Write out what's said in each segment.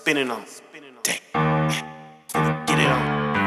spinning on. Damn. Get it on.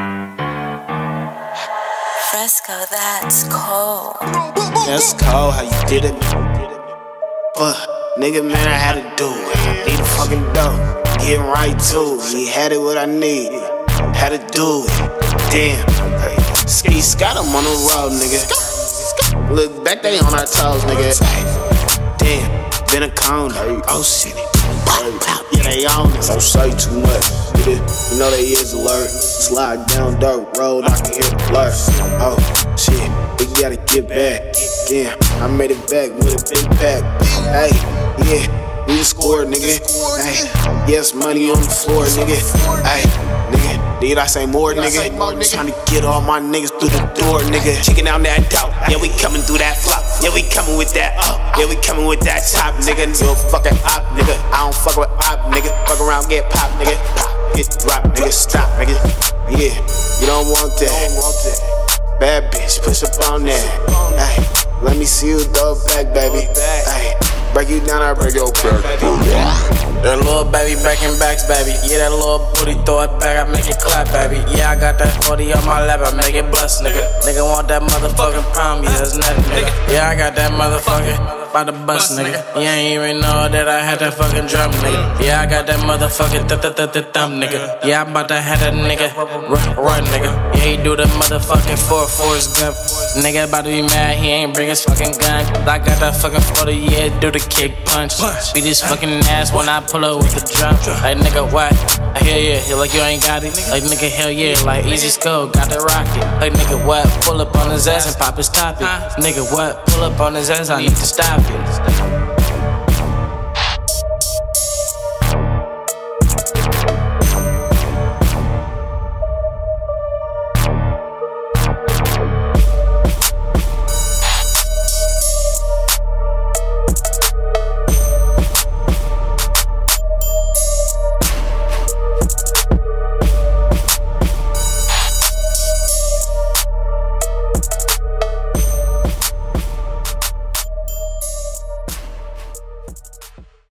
Fresco, that's cold. That's cold how you did it. But nigga, man, I had to do it. Need a fucking dough. Getting right to it. He had it what I need. Had to do it. Damn. Ski Scott, I'm on the road, nigga. Look back, they on our toes, nigga. Damn, been a cone. Oh shit. Yeah, they on it. Don't say too much. You know they is alert. Slide down dirt road, I can hear the blur. Oh shit, we gotta get back. Yeah, I made it back with a big pack. Hey, yeah, we scored, nigga. Hey, yes, money on the floor, nigga. Hey, nigga, did I say more, nigga? Tryna get all my niggas through the door, nigga. Checking out that dope. Yeah, we coming through that flop. Yeah, we coming with that up. Yeah, we coming with that top, nigga. You a fucking op, nigga. I don't fuck with op, nigga. Fuck around, get pop, nigga. Pop, get drop, nigga. Stop, nigga. Yeah, you don't want that. Bad bitch, push up on that. Ay, let me see you throw it back, baby. Ay, break you down, I break your back. That little baby breaking backs, baby. Yeah, that little booty, throw it back, I make it clap, baby. Yeah, I got that 40 on my lap, I make it bust, nigga. Nigga want that motherfucking prom, yeah, that's nothing, nigga. Yeah, I got that motherfucking by the bus, nigga. You ain't even know that I had that fucking drum, nigga. Yeah, I got that motherfucking thumb, nigga. Yeah, I'm about to have that nigga run, nigga. Yeah, he do the motherfucking 4-4's gun. Nigga about to be mad, he ain't bring his fucking gun. I got that fucking 40, yeah, do the kick punch. Beat his fucking ass when I pull up with the drum. Like, nigga, what? Hell yeah, like you ain't got it. Like, nigga, hell yeah, like easy skull, got the rocket. Like, nigga, what? Pull up on his ass and pop his top it. Nigga, what? Pull up on his ass, I need to stop it.